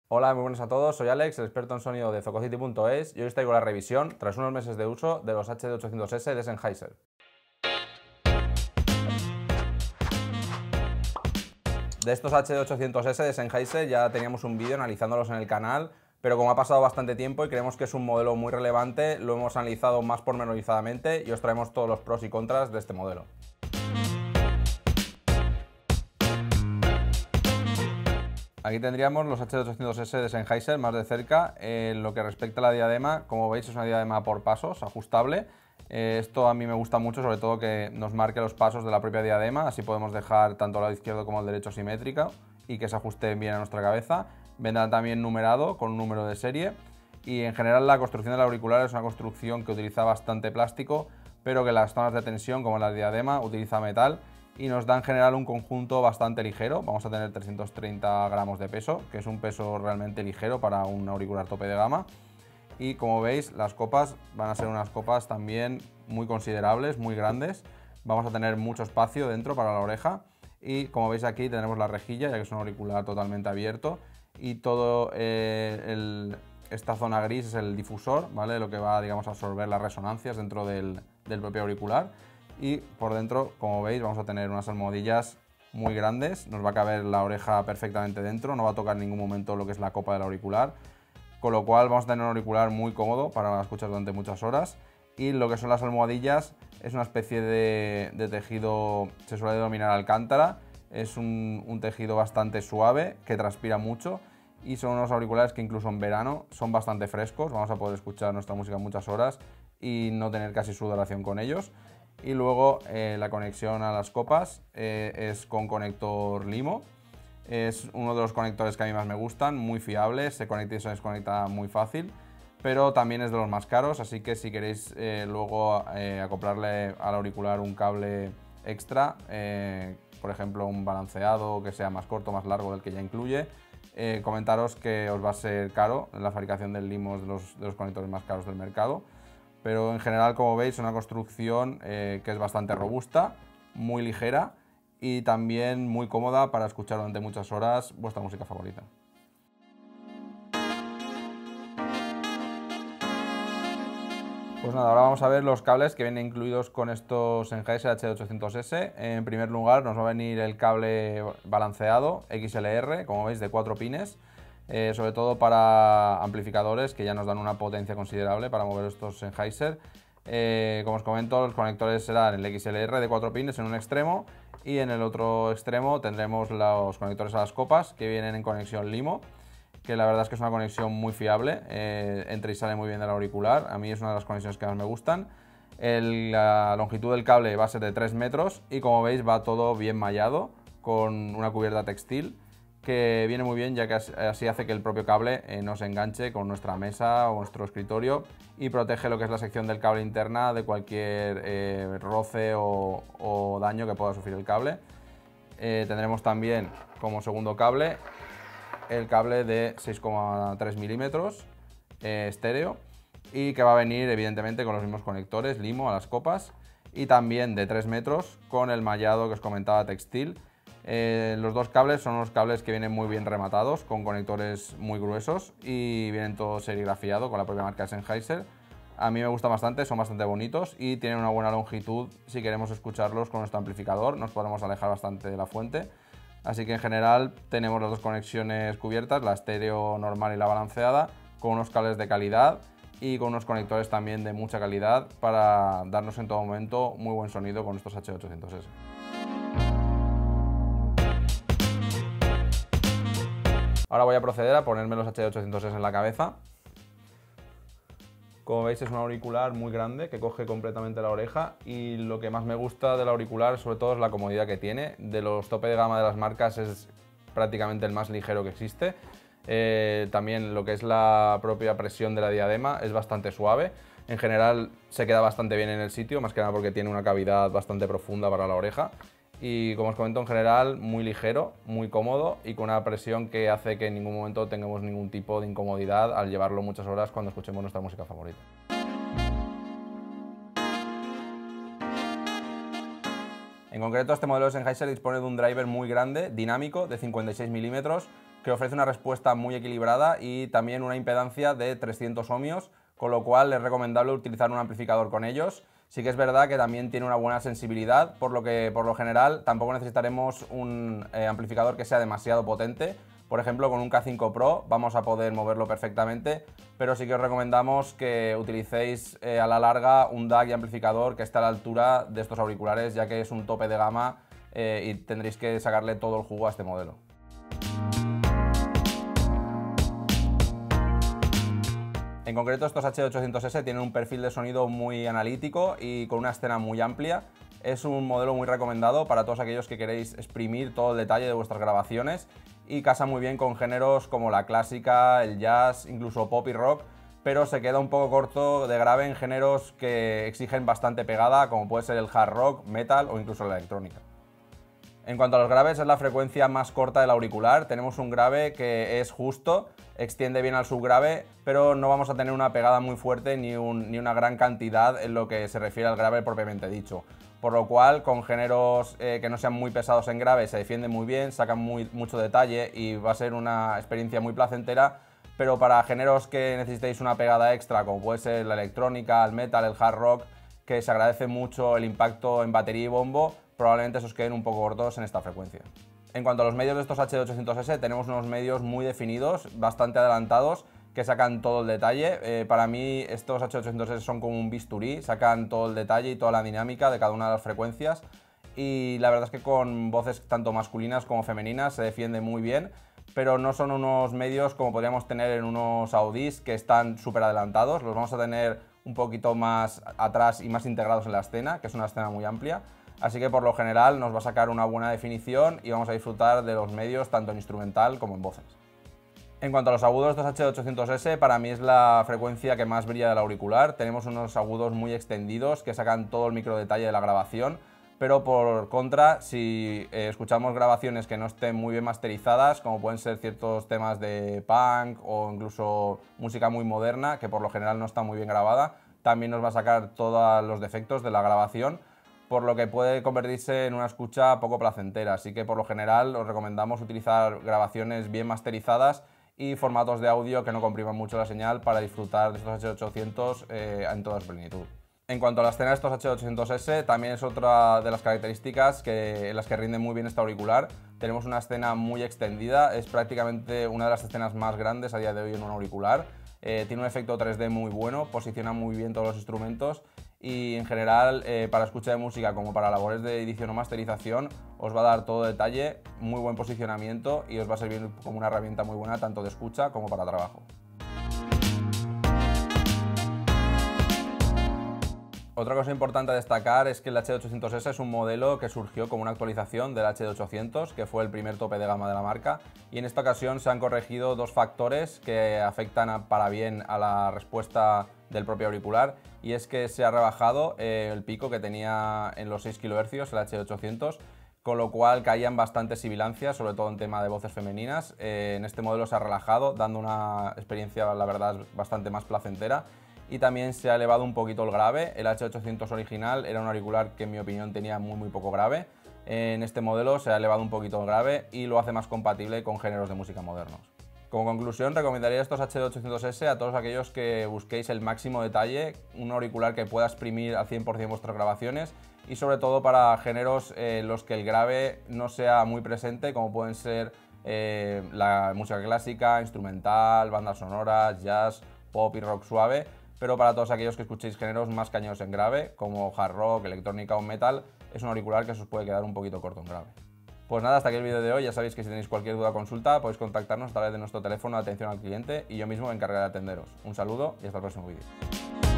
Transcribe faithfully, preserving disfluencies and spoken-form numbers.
Hola, muy buenas a todos, soy Alex, el experto en sonido de Zococity punto es y hoy os traigo la revisión, tras unos meses de uso, de los H D ochocientos ese de Sennheiser. De estos H D ochocientos ese de Sennheiser ya teníamos un vídeo analizándolos en el canal, pero como ha pasado bastante tiempo y creemos que es un modelo muy relevante, lo hemos analizado más pormenorizadamente y os traemos todos los pros y contras de este modelo. Aquí tendríamos los H D ochocientos ese de Sennheiser más de cerca. En lo que respecta a la diadema, como veis es una diadema por pasos, ajustable. Eh, esto a mí me gusta mucho, sobre todo que nos marque los pasos de la propia diadema, así podemos dejar tanto el lado izquierdo como el derecho simétrica y que se ajuste bien a nuestra cabeza. Vendrá también numerado con un número de serie y en general la construcción del auricular es una construcción que utiliza bastante plástico, pero que las zonas de tensión como la diadema utiliza metal y nos da en general un conjunto bastante ligero. Vamos a tener trescientos treinta gramos de peso, que es un peso realmente ligero para un auricular tope de gama. Y como veis, las copas van a ser unas copas también muy considerables, muy grandes. Vamos a tener mucho espacio dentro para la oreja y como veis aquí tenemos la rejilla, ya que es un auricular totalmente abierto y todo eh, el, esta zona gris es el difusor, ¿vale? Lo que va, digamos, a absorber las resonancias dentro del, del propio auricular. Y por dentro, como veis, vamos a tener unas almohadillas muy grandes, nos va a caber la oreja perfectamente dentro, no va a tocar en ningún momento lo que es la copa del auricular, con lo cual vamos a tener un auricular muy cómodo para escuchar durante muchas horas. Y lo que son las almohadillas es una especie de, de tejido, se suele denominar alcántara, es un, un tejido bastante suave que transpira mucho y son unos auriculares que incluso en verano son bastante frescos, vamos a poder escuchar nuestra música muchas horas y no tener casi sudoración con ellos. Y luego eh, la conexión a las copas eh, es con conector Limo. Es uno de los conectores que a mí más me gustan, muy fiable, se conecta y se desconecta muy fácil, pero también es de los más caros, así que si queréis eh, luego eh, acoplarle al auricular un cable extra, eh, por ejemplo un balanceado que sea más corto, más largo del que ya incluye, eh, comentaros que os va a ser caro. La fabricación del Limo es de los, de los conectores más caros del mercado. Pero en general, como veis, es una construcción eh, que es bastante robusta, muy ligera y también muy cómoda para escuchar durante muchas horas vuestra música favorita. Pues nada, ahora vamos a ver los cables que vienen incluidos con estos Sennheiser H D ochocientos ese. En primer lugar nos va a venir el cable balanceado X L R, como veis, de cuatro pines. Eh, sobre todo para amplificadores que ya nos dan una potencia considerable para mover estos Sennheiser. Eh, como os comento, los conectores serán el X L R de cuatro pines en un extremo y en el otro extremo tendremos los conectores a las copas que vienen en conexión Limo, que la verdad es que es una conexión muy fiable, eh, entra y sale muy bien del auricular, a mí es una de las conexiones que más me gustan. El, la longitud del cable va a ser de tres metros y como veis va todo bien mallado con una cubierta textil, que viene muy bien ya que así hace que el propio cable eh, no se enganche con nuestra mesa o nuestro escritorio y protege lo que es la sección del cable interna de cualquier eh, roce o, o daño que pueda sufrir el cable. Eh, tendremos también como segundo cable el cable de seis coma tres milímetros eh, estéreo y que va a venir evidentemente con los mismos conectores Limo a las copas y también de tres metros con el mallado que os comentaba textil. Eh, los dos cables son unos cables que vienen muy bien rematados, con conectores muy gruesos y vienen todo serigrafiado con la propia marca Sennheiser. A mí me gustan bastante, son bastante bonitos y tienen una buena longitud. Si queremos escucharlos con nuestro amplificador nos podemos alejar bastante de la fuente. Así que en general tenemos las dos conexiones cubiertas, la estéreo normal y la balanceada, con unos cables de calidad y con unos conectores también de mucha calidad para darnos en todo momento muy buen sonido con estos H D ochocientos ese. Ahora voy a proceder a ponerme los H D ochocientos ese en la cabeza. Como veis es un auricular muy grande que coge completamente la oreja y lo que más me gusta del auricular sobre todo es la comodidad que tiene. De los tope de gama de las marcas es prácticamente el más ligero que existe. Eh, también lo que es la propia presión de la diadema es bastante suave. En general se queda bastante bien en el sitio, más que nada porque tiene una cavidad bastante profunda para la oreja. Y como os comento, en general muy ligero, muy cómodo y con una presión que hace que en ningún momento tengamos ningún tipo de incomodidad al llevarlo muchas horas cuando escuchemos nuestra música favorita. En concreto, este modelo de Sennheiser dispone de un driver muy grande, dinámico, de cincuenta y seis milímetros, que ofrece una respuesta muy equilibrada y también una impedancia de trescientos ohmios, con lo cual es recomendable utilizar un amplificador con ellos. Sí que es verdad que también tiene una buena sensibilidad, por lo que por lo general tampoco necesitaremos un eh, amplificador que sea demasiado potente. Por ejemplo, con un K cinco Pro vamos a poder moverlo perfectamente, pero sí que os recomendamos que utilicéis eh, a la larga un D A C y amplificador que esté a la altura de estos auriculares, ya que es un tope de gama eh, y tendréis que sacarle todo el jugo a este modelo. En concreto, estos H D ochocientos ese tienen un perfil de sonido muy analítico y con una escena muy amplia. Es un modelo muy recomendado para todos aquellos que queréis exprimir todo el detalle de vuestras grabaciones y casa muy bien con géneros como la clásica, el jazz, incluso pop y rock, pero se queda un poco corto de grave en géneros que exigen bastante pegada, como puede ser el hard rock, metal o incluso la electrónica. En cuanto a los graves, es la frecuencia más corta del auricular. Tenemos un grave que es justo, extiende bien al subgrave, pero no vamos a tener una pegada muy fuerte ni, un, ni una gran cantidad en lo que se refiere al grave propiamente dicho. Por lo cual, con géneros eh, que no sean muy pesados en grave, se defiende muy bien, sacan muy, mucho detalle y va a ser una experiencia muy placentera, pero para géneros que necesitéis una pegada extra, como puede ser la electrónica, el metal, el hard rock, que se agradece mucho el impacto en batería y bombo, probablemente se os queden un poco cortos en esta frecuencia. En cuanto a los medios de estos H D ochocientos ese, tenemos unos medios muy definidos, bastante adelantados, que sacan todo el detalle. Eh, para mí estos H D ochocientos ese son como un bisturí, sacan todo el detalle y toda la dinámica de cada una de las frecuencias y la verdad es que con voces tanto masculinas como femeninas se defiende muy bien, pero no son unos medios como podríamos tener en unos Audis que están súper adelantados. Los vamos a tener un poquito más atrás y más integrados en la escena, que es una escena muy amplia. Así que por lo general nos va a sacar una buena definición y vamos a disfrutar de los medios tanto en instrumental como en voces. En cuanto a los agudos, estos H D ochocientos ese para mí es la frecuencia que más brilla del auricular. Tenemos unos agudos muy extendidos que sacan todo el micro detalle de la grabación, pero por contra, si eh, escuchamos grabaciones que no estén muy bien masterizadas, como pueden ser ciertos temas de punk o incluso música muy moderna, que por lo general no está muy bien grabada, también nos va a sacar todos los defectos de la grabación, por lo que puede convertirse en una escucha poco placentera. Así que por lo general os recomendamos utilizar grabaciones bien masterizadas y formatos de audio que no compriman mucho la señal para disfrutar de estos H D ochocientos eh, en toda su plenitud. En cuanto a la escena de estos H D ochocientos ese, también es otra de las características que, en las que rinde muy bien este auricular. Tenemos una escena muy extendida, es prácticamente una de las escenas más grandes a día de hoy en un auricular. Eh, tiene un efecto tres D muy bueno, posiciona muy bien todos los instrumentos y en general eh, para escucha de música como para labores de edición o masterización os va a dar todo detalle, muy buen posicionamiento y os va a servir como una herramienta muy buena tanto de escucha como para trabajo. Otra cosa importante a destacar es que el H D ochocientos ese es un modelo que surgió como una actualización del H D ochocientos, que fue el primer tope de gama de la marca, y en esta ocasión se han corregido dos factores que afectan a, para bien a la respuesta del propio auricular, y es que se ha rebajado eh, el pico que tenía en los seis kilohercios el H D ochocientos, con lo cual caían bastantes sibilancias, sobre todo en tema de voces femeninas. Eh, en este modelo se ha relajado, dando una experiencia, la verdad, bastante más placentera. Y también se ha elevado un poquito el grave. El H D ochocientos original era un auricular que en mi opinión tenía muy muy poco grave. En este modelo se ha elevado un poquito el grave y lo hace más compatible con géneros de música modernos. Como conclusión, recomendaría estos H D ochocientos ese a todos aquellos que busquéis el máximo detalle, un auricular que pueda exprimir al cien por cien vuestras grabaciones y sobre todo para géneros en los que el grave no sea muy presente, como pueden ser eh, la música clásica, instrumental, bandas sonoras, jazz, pop y rock suave, pero para todos aquellos que escuchéis géneros más cañeros en grave, como hard rock, electrónica o metal, es un auricular que se os puede quedar un poquito corto en grave. Pues nada, hasta aquí el vídeo de hoy. Ya sabéis que si tenéis cualquier duda o consulta podéis contactarnos a través de nuestro teléfono de atención al cliente y yo mismo me encargaré de atenderos. Un saludo y hasta el próximo vídeo.